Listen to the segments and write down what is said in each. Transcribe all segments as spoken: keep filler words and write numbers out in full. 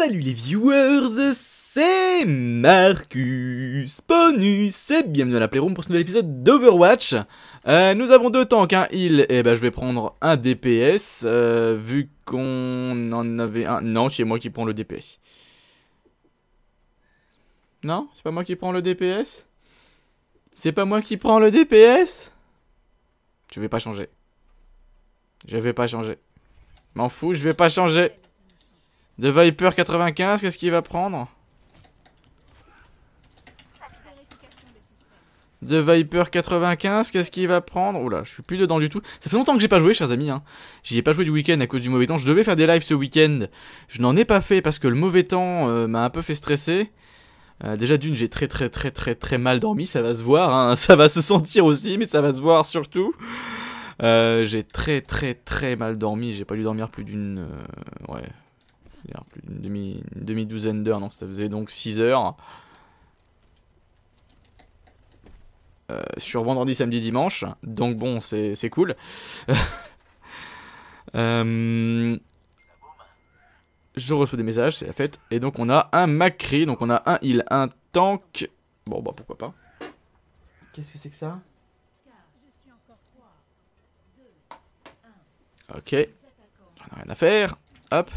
Salut les viewers, c'est Marcus Ponus et bienvenue dans la Playroom pour ce nouvel épisode d'Overwatch. Euh, nous avons deux tanks, un heal, et ben je vais prendre un D P S, euh, vu qu'on en avait un... Non, c'est moi qui prends le D P S. Non, c'est pas moi qui prends le D P S. C'est pas moi qui prends le D P S. Je vais pas changer. Je vais pas changer. M'en fous, je vais pas changer. De Viper quatre-vingt-quinze, qu'est-ce qu'il va prendre? De Viper quatre-vingt-quinze, qu'est-ce qu'il va prendre? Oula, je suis plus dedans du tout. Ça fait longtemps que j'ai pas joué, chers amis. Hein. J'y ai pas joué du week-end à cause du mauvais temps. Je devais faire des lives ce week-end. Je n'en ai pas fait parce que le mauvais temps euh, m'a un peu fait stresser. Euh, déjà d'une, j'ai très très très très très mal dormi. Ça va se voir, hein. Ça va se sentir aussi, mais ça va se voir surtout. Euh, j'ai très très très mal dormi. J'ai pas dû dormir plus d'une... Euh, ouais... plus d'une demi, une demi-douzaine d'heures, donc ça faisait donc six heures. Euh, sur vendredi, samedi, dimanche. Donc bon, c'est cool. euh, je reçois des messages, c'est la fête. Et donc on a un McCree, donc on a un heal, un tank. Bon bah pourquoi pas. Qu'est-ce que c'est que ça? Ok. On a rien à faire. Hop.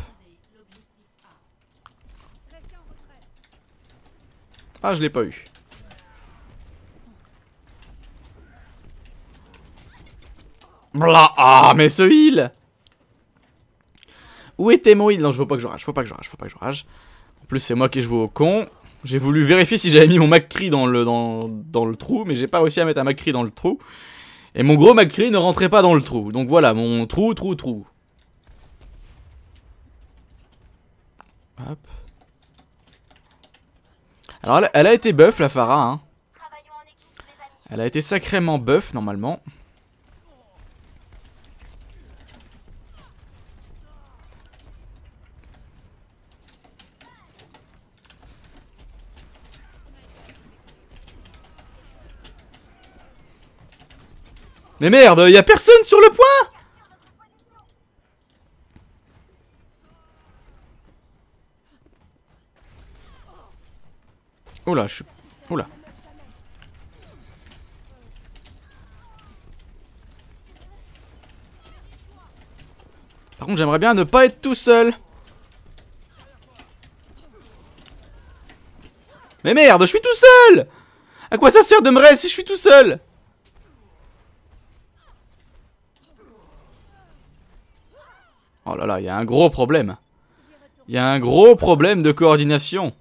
Ah, je l'ai pas eu. Blah, ah, mais ce heal! Où était mon heal? Non, je veux pas que je rage, faut pas que je rage, faut pas que je rage. En plus, c'est moi qui ai joué au con. J'ai voulu vérifier si j'avais mis mon McCree dans le, dans, dans le trou, mais j'ai pas réussi à mettre un McCree dans le trou. Et mon gros McCree ne rentrait pas dans le trou. Donc voilà, mon trou, trou, trou. Hop. Alors, elle, elle a été buff, la Pharah, hein. Elle a été sacrément buff, normalement. Mais merde, y'a personne sur le point! Oula, je suis... Oula. Par contre, j'aimerais bien ne pas être tout seul. Mais merde, je suis tout seul! À quoi ça sert de me rester si je suis tout seul? Oh là là, il y a un gros problème. Il y a un gros problème de coordination.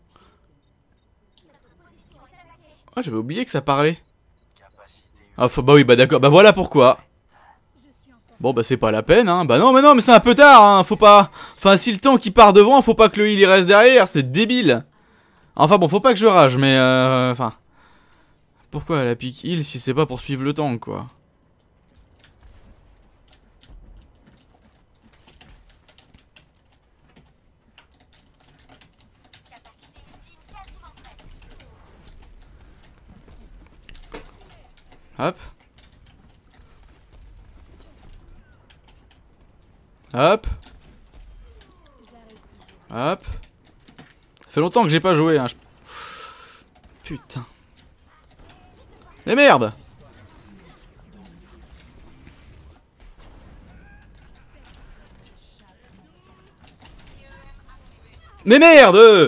Oh, j'avais oublié que ça parlait. Ah, faut... bah oui, bah d'accord, bah voilà pourquoi. Bon, bah c'est pas la peine, hein. Bah non, mais non, mais c'est un peu tard, hein. Faut pas... Enfin, si le temps qui part devant, faut pas que le heal il reste derrière, c'est débile. Enfin bon, faut pas que je rage, mais euh... Enfin... Pourquoi elle a pique heal si c'est pas pour suivre le tank, quoi? Hop. Hop. Hop. Ça fait longtemps que j'ai pas joué, hein. Je... Putain. Mais merde! Mais merde!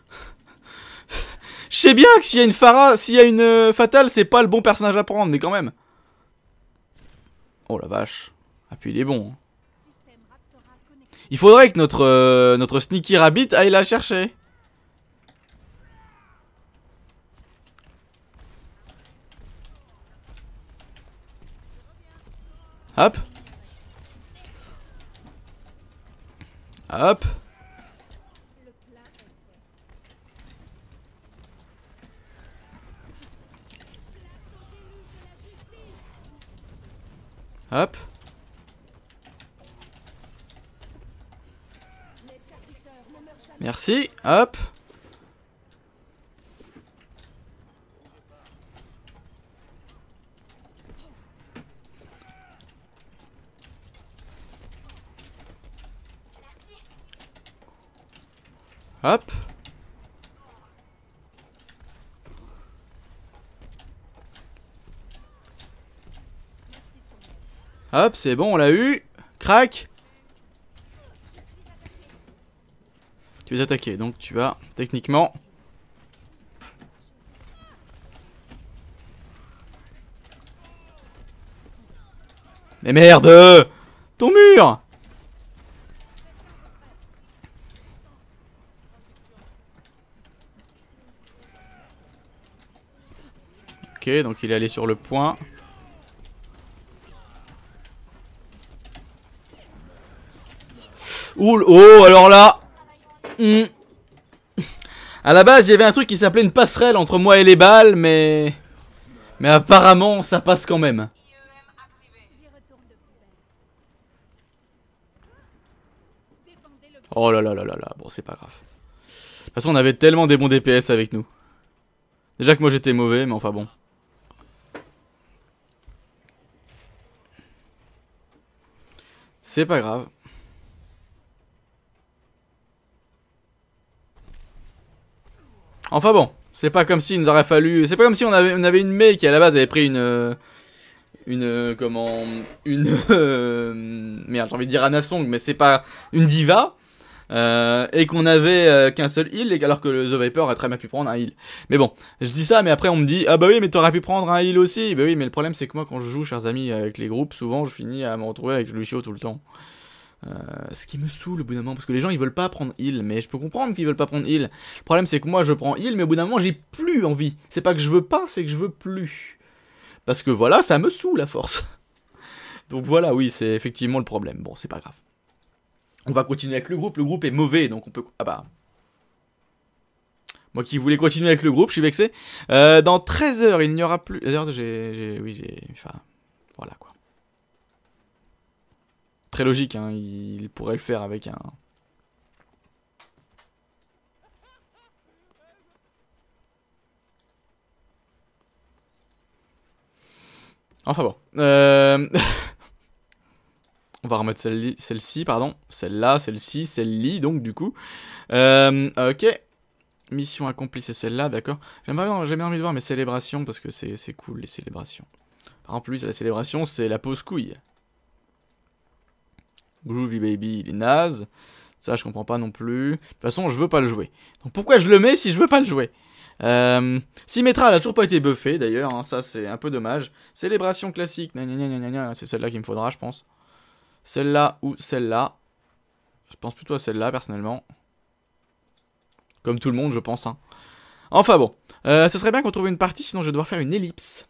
Je sais bien que s'il y a une Pharah, s'il y a une euh, Fatale, c'est pas le bon personnage à prendre, mais quand même. Oh la vache. Ah puis il est bon. Il faudrait que notre, euh, notre Sneaky Rabbit aille la chercher. Hop. Hop. Hop. Merci. Hop. Hop. Hop, c'est bon, on l'a eu. Crac. Tu veux attaquer, donc tu vas techniquement... Mais merde! Ton mur! Ok, donc il est allé sur le point. Ouh, oh, alors là hmm. À la base, il y avait un truc qui s'appelait une passerelle entre moi et les balles, mais... Mais apparemment, ça passe quand même. Oh là là là là là, bon c'est pas grave. De toute façon on avait tellement des bons D P S avec nous. Déjà que moi j'étais mauvais, mais enfin bon. C'est pas grave. Enfin bon, c'est pas comme si il nous aurait fallu... C'est pas comme si on avait, on avait une Mei qui à la base avait pris une... Une... Comment... Une... Euh, merde, j'ai envie de dire Anna Song, mais c'est pas... Une diva. Euh, et qu'on avait euh, qu'un seul heal, alors que le The Viper aurait très bien pu prendre un heal. Mais bon, je dis ça, mais après on me dit ah bah oui, mais t'aurais pu prendre un heal aussi. Bah oui, mais le problème c'est que moi quand je joue, chers amis, avec les groupes, souvent je finis à me retrouver avec Lucio tout le temps. Euh, ce qui me saoule au bout d'un moment, parce que les gens ils veulent pas prendre heal, mais je peux comprendre qu'ils veulent pas prendre heal. Le problème c'est que moi je prends heal, mais au bout d'un moment j'ai plus envie. C'est pas que je veux pas, c'est que je veux plus. Parce que voilà, ça me saoule à force. Donc voilà, oui, c'est effectivement le problème. Bon, c'est pas grave. On va continuer avec le groupe, le groupe est mauvais, donc on peut... Ah bah... Moi qui voulais continuer avec le groupe, je suis vexé. Euh, dans treize heures, il n'y aura plus... D'ailleurs, j'ai... Oui, j'ai... Enfin... Voilà, quoi. Très logique, hein, il pourrait le faire avec un... Enfin bon. Euh... On va remettre celle-ci, celle pardon. Celle-là, celle-ci, celle-ci, donc du coup. Euh, ok. Mission accomplie, c'est celle-là, d'accord. J'aimerais bien envie de voir mes célébrations, parce que c'est cool, les célébrations. Par exemple, lui, la célébration, c'est la pause couille. Groovy Baby, il est naze. Ça, je comprends pas non plus. De toute façon, je veux pas le jouer. Donc pourquoi je le mets si je veux pas le jouer? Euh, Symmetra, elle a toujours pas été buffée, d'ailleurs, hein, ça c'est un peu dommage. Célébration classique, c'est celle-là qu'il me faudra, je pense. Celle-là ou celle-là. Je pense plutôt à celle-là, personnellement. Comme tout le monde, je pense. Hein. Enfin bon. Euh, ce serait bien qu'on trouve une partie, sinon je vais devoir faire une ellipse.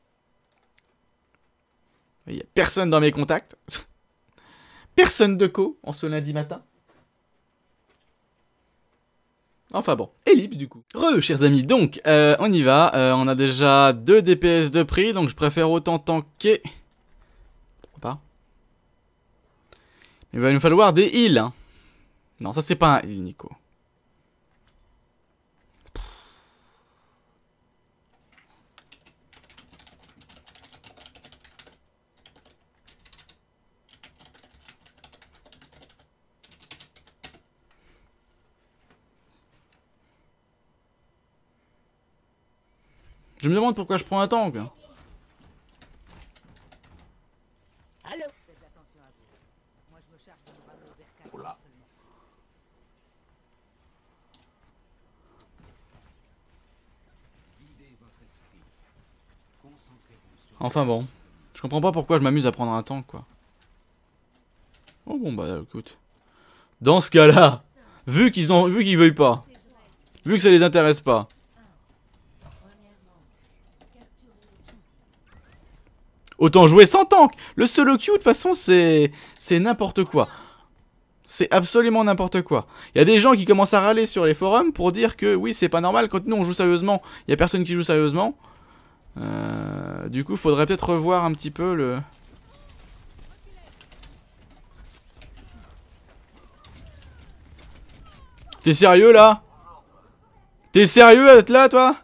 Il n'y a personne dans mes contacts. Personne de co en ce lundi matin. Enfin bon, ellipse du coup. Re, chers amis, donc, euh, on y va. Euh, on a déjà deux D P S de prix, donc je préfère autant tanker. Pourquoi pas? Il va nous falloir des heals. Hein. Non, ça c'est pas un heal, Nico. Je me demande pourquoi je prends un tank. Allô. Faites attention à vous. Moi je me charge de me ramener vers quatre seulement. Enfin bon, je comprends pas pourquoi je m'amuse à prendre un tank quoi. Oh bon bah écoute. Dans ce cas-là, vu qu'ils ont vu qu'ils veuillent pas, vu que ça les intéresse pas. Autant jouer sans tank. Le solo queue de toute façon c'est c'est n'importe quoi. C'est absolument n'importe quoi. Il y a des gens qui commencent à râler sur les forums pour dire que oui c'est pas normal quand nous on joue sérieusement. Il y a personne qui joue sérieusement. Euh, du coup faudrait peut-être revoir un petit peu le... T'es sérieux là? T'es sérieux d'être là toi?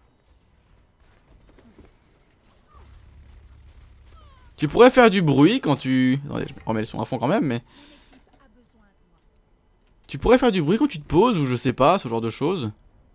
Tu pourrais faire du bruit quand tu... Attendez, je remets le son à fond quand même, mais... Tu pourrais faire du bruit quand tu te poses ou je sais pas, ce genre de choses.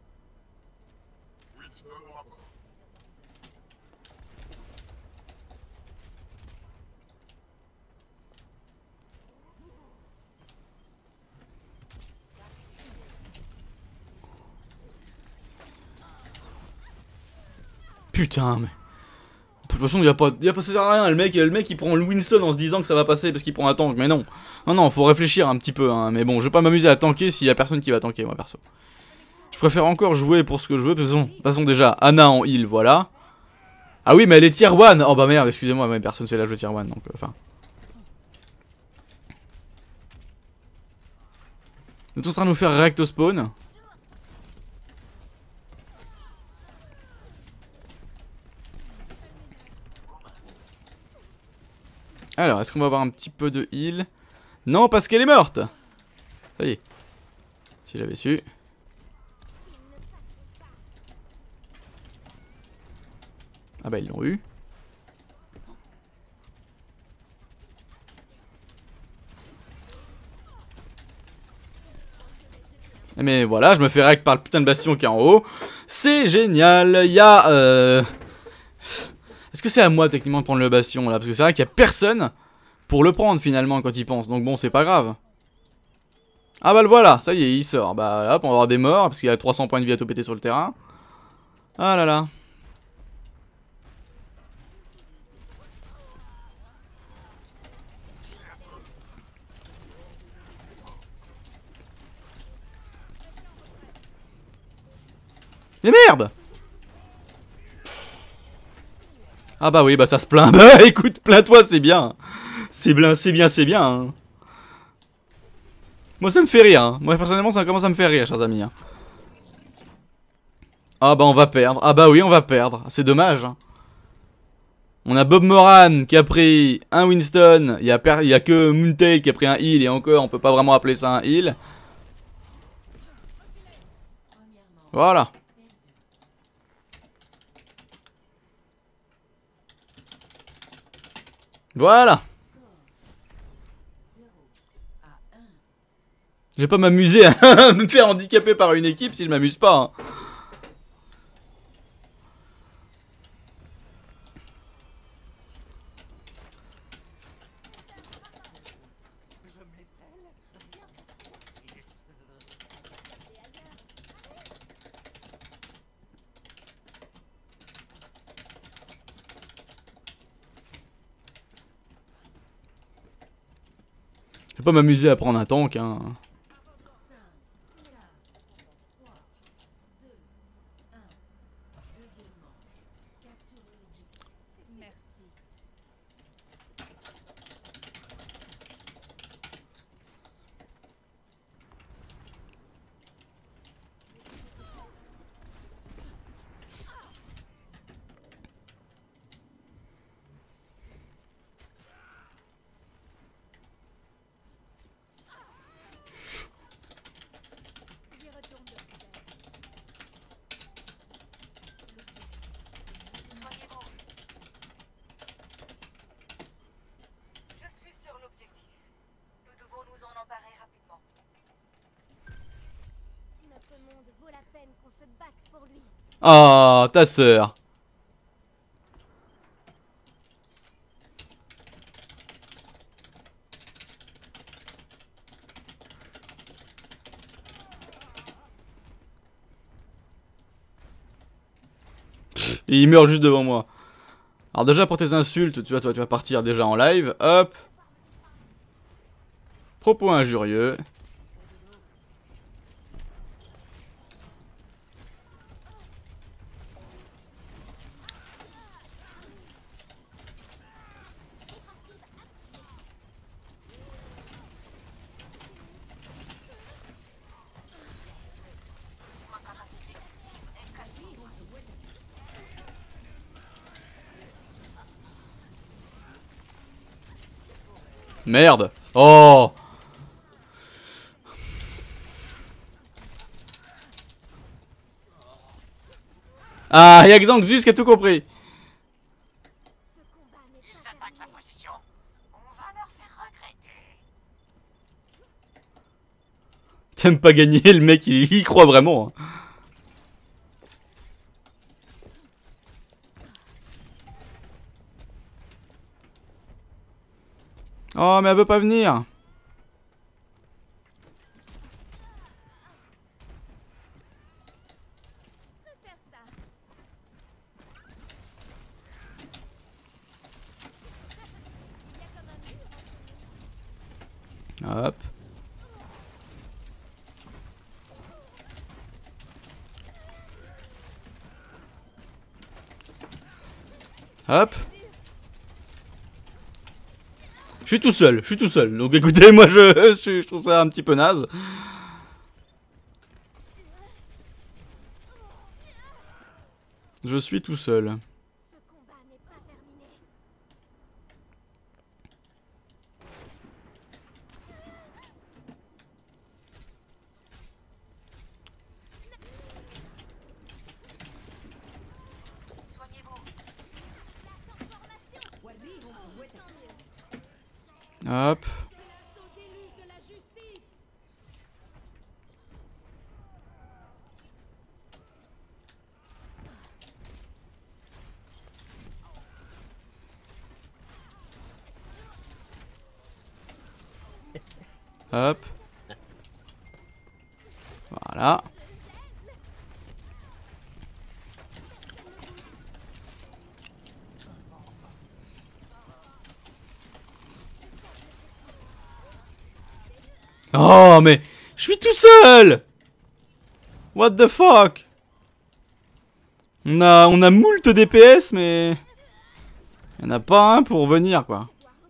Putain, mais... De toute façon, il y a pas, y a pas, ça sert à rien. Le mec, le mec, il prend le Winston en se disant que ça va passer parce qu'il prend un tank. Mais non, non, non, faut réfléchir un petit peu. Hein. Mais bon, je vais pas m'amuser à tanker s'il y a personne qui va tanker, moi perso. Je préfère encore jouer pour ce que je veux. De toute façon, de toute façon déjà, Ana en heal, voilà. Ah oui, mais elle est tier un. Oh bah merde, excusez-moi, mais personne fait la jouer tier un, donc enfin. Nous on sera nous faire react au spawn. Alors, est-ce qu'on va avoir un petit peu de heal? Non, parce qu'elle est morte. Ça y est. Si j'avais su. Ah bah ils l'ont eu. Mais voilà, je me fais rack par le putain de bastion qui est en haut. C'est génial. Il y a... Euh... Est-ce que c'est à moi techniquement de prendre le bastion là? Parce que c'est vrai qu'il y a personne pour le prendre finalement quand il pense. Donc bon, c'est pas grave. Ah bah le voilà, ça y est, il sort. Bah hop, on va avoir des morts parce qu'il y a trois cents points de vie à tout péter sur le terrain. Ah là là. Mais merde! Ah bah oui, bah ça se plaint. Bah écoute, plains-toi, c'est bien. C'est bien, c'est bien, c'est bien. Hein. Moi ça me fait rire. Hein. Moi personnellement ça commence à me faire rire, chers amis. Hein. Ah bah on va perdre. Ah bah oui, on va perdre. C'est dommage. Hein. On a Bob Moran qui a pris un Winston. Il y a, per... Il y a que Moontail qui a pris un heal. Et encore, on peut pas vraiment appeler ça un heal. Voilà. Voilà. Je vais pas m'amuser à me faire handicaper par une équipe si je m'amuse pas. Hein. Je vais pas m'amuser à prendre un tank. Hein. Oh, ta sœur. Et il meurt juste devant moi. Alors déjà pour tes insultes, tu vois, tu vas, tu vas partir déjà en live. Hop. Propos injurieux. Merde. Oh. Ah, y'a Xanxus qui a tout compris. T'aimes pas gagner, le mec il y croit vraiment. Hein. Oh mais elle veut pas venir. Hop. Hop. Je suis tout seul, je suis tout seul. Donc écoutez, moi je, je, je trouve ça un petit peu naze. Je suis tout seul. Hop. Hop. Voilà. Oh mais je suis tout seul. What the fuck. On a on a moult D P S mais il y en a pas un pour venir quoi.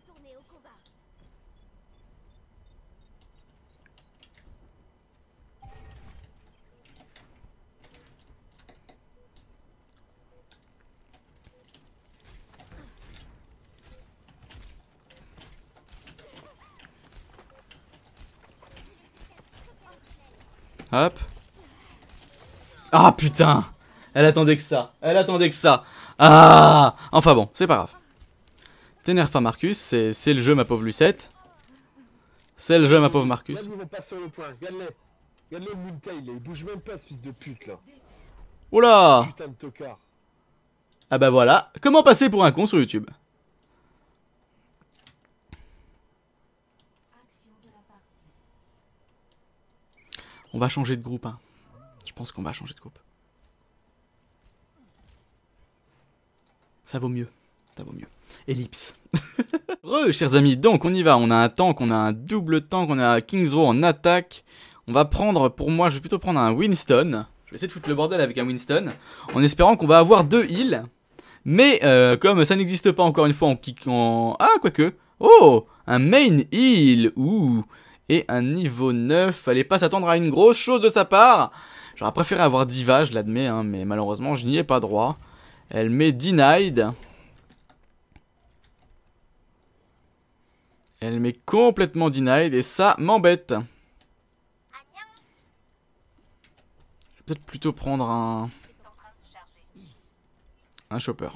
Hop. Ah putain. Elle attendait que ça. Elle attendait que ça. Ah. Enfin bon, c'est pas grave. T'énerve pas Marcus, c'est le jeu ma pauvre Lucette. C'est le jeu ma pauvre Marcus. Regarde, ils vont passer le point. Regarde-les. Regarde-les Moontail, il bouge même pas ce fils de pute là. Oula. Putain de tocard. Ah bah voilà. Comment passer pour un con sur YouTube? On va changer de groupe, hein. Je pense qu'on va changer de groupe. Ça vaut mieux. Ça vaut mieux. Ellipse. Re, chers amis, donc on y va. On a un tank, on a un double tank, on a King's Row en attaque. On va prendre, pour moi, je vais plutôt prendre un Winston. Je vais essayer de foutre le bordel avec un Winston. En espérant qu'on va avoir deux heals. Mais, euh, comme ça n'existe pas encore une fois en kick en... Ah, quoique. Oh, un main heal. Ouh. Et un niveau neuf, fallait pas s'attendre à une grosse chose de sa part. J'aurais préféré avoir Diva, je l'admets, hein, mais malheureusement je n'y ai pas droit. Elle met Denied. Elle met complètement Denied et ça m'embête. Peut-être plutôt prendre un... Un chopper.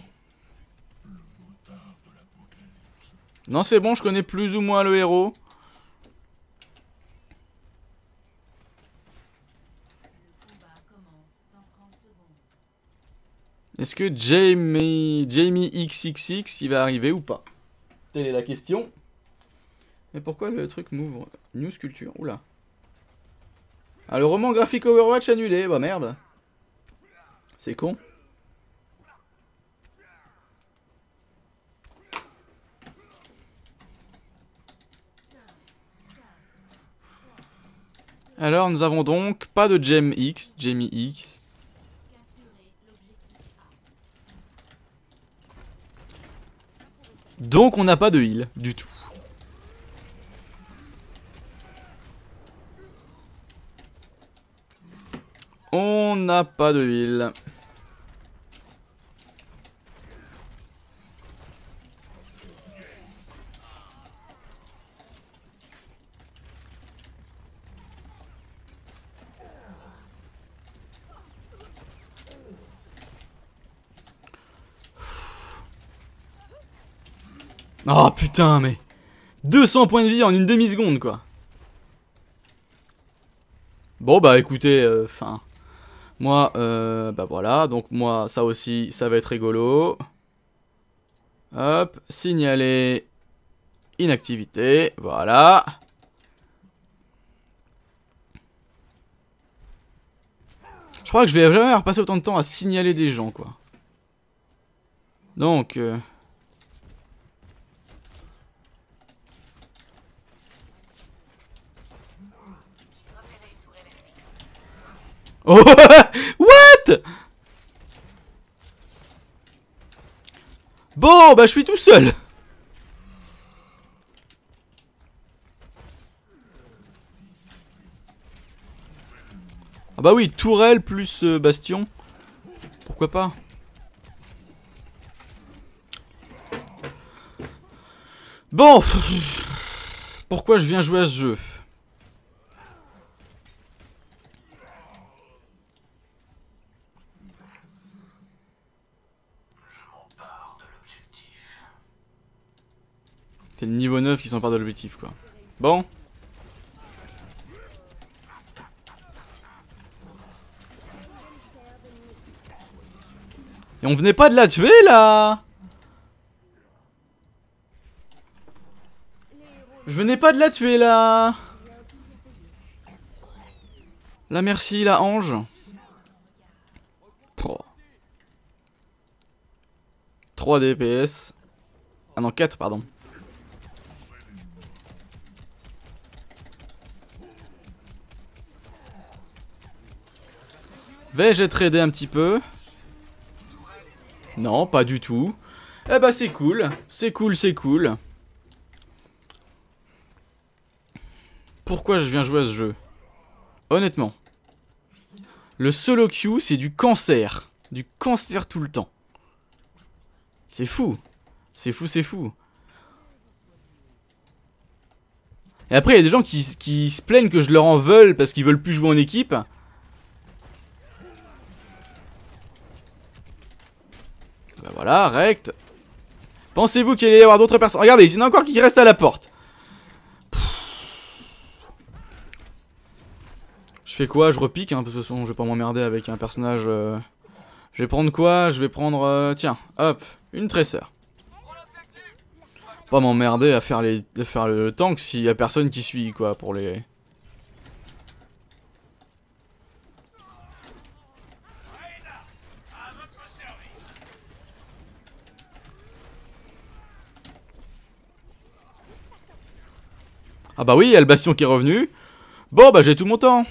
Non c'est bon, je connais plus ou moins le héros. Est-ce que Jamie, Jamie X X X il va arriver ou pas? Telle est la question. Mais pourquoi le truc m'ouvre? News Culture, oula. Ah, le roman graphique Overwatch annulé, bah merde. C'est con. Alors nous avons donc pas de Gem X, Jamie X. Donc on n'a pas de heal du tout. On n'a pas de heal. Oh putain mais deux cents points de vie en une demi-seconde quoi. Bon bah écoutez, enfin... Euh, moi, euh, bah voilà, donc moi, ça aussi, ça va être rigolo. Hop, signaler inactivité, voilà. Je crois que je vais jamais repasser autant de temps à signaler des gens, quoi. Donc... Euh... Oh what? Bon, bah je suis tout seul. Ah bah oui, tourelle plus euh, bastion. Pourquoi pas? Bon. Pourquoi je viens jouer à ce jeu? C'est le niveau neuf qui s'empare de l'objectif, quoi. Bon. Et on venait pas de la tuer, là? Je venais pas de la tuer, là. La merci, la ange. Oh. trois D P S. Ah non, quatre, pardon. Vais-je être aidé un petit peu? Non, pas du tout. Eh bah c'est cool. C'est cool, c'est cool. Pourquoi je viens jouer à ce jeu? Honnêtement. Le solo queue, c'est du cancer. Du cancer tout le temps. C'est fou. C'est fou, c'est fou. Et après, il y a des gens qui, qui se plaignent que je leur en veuille parce qu'ils veulent plus jouer en équipe. Bah voilà, rect. Pensez-vous qu'il allait y avoir d'autres personnes? Regardez, il y en a encore qui restent à la porte. Je fais quoi? Je repique, hein, de toute façon, je vais pas m'emmerder avec un personnage... Euh... Je vais prendre quoi? Je vais prendre... Euh... Tiens, hop, une tresseur. Pas m'emmerder à faire, les... à faire le tank s'il y a personne qui suit, quoi, pour les... Ah bah oui, il y a le bastion qui est revenu. Bon bah j'ai tout mon temps.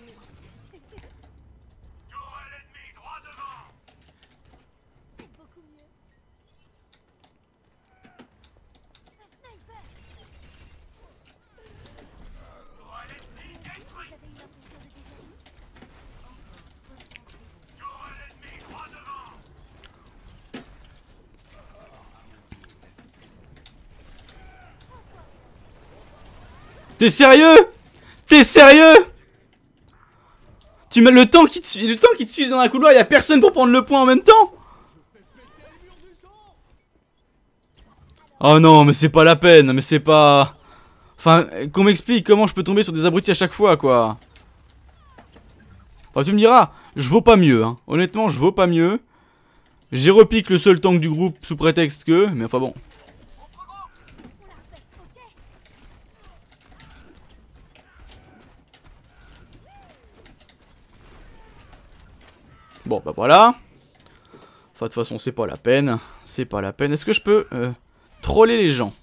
T'es sérieux? T'es sérieux? Tu mets le temps qui te suit, le temps qui te suit dans un couloir, y a personne pour prendre le point en même temps? Oh non, mais c'est pas la peine, mais c'est pas... Enfin, qu'on m'explique comment je peux tomber sur des abrutis à chaque fois, quoi. Enfin, tu me diras, je vaux pas mieux, hein. Honnêtement, je vaux pas mieux. J'ai repique le seul tank du groupe sous prétexte que... Mais enfin bon... Bon, bah voilà. Enfin, de toute façon, c'est pas la peine. C'est pas la peine. Est-ce que je peux euh, troller les gens?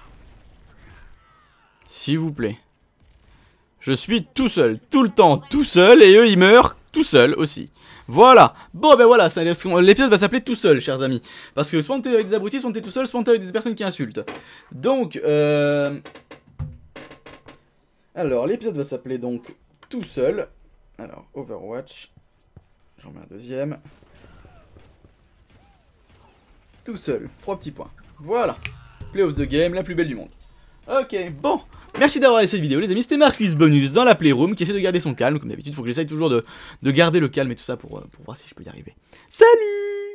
S'il vous plaît. Je suis tout seul. Tout le temps tout seul. Et eux, ils meurent tout seuls aussi. Voilà. Bon, ben voilà. L'épisode va s'appeler tout seul, chers amis. Parce que soit t'es avec des abrutis, soit t'es tout seul, soit t'es avec des personnes qui insultent. Donc, euh... Alors, l'épisode va s'appeler donc tout seul. Alors, Overwatch... J'en mets un deuxième. Tout seul. Trois petits points. Voilà. Play of the game, la plus belle du monde. Ok, bon. Merci d'avoir regardé cette vidéo, les amis. C'était Marcus Bonus dans la Playroom qui essaie de garder son calme. Comme d'habitude, il faut que j'essaye toujours de, de garder le calme et tout ça pour, pour voir si je peux y arriver. Salut!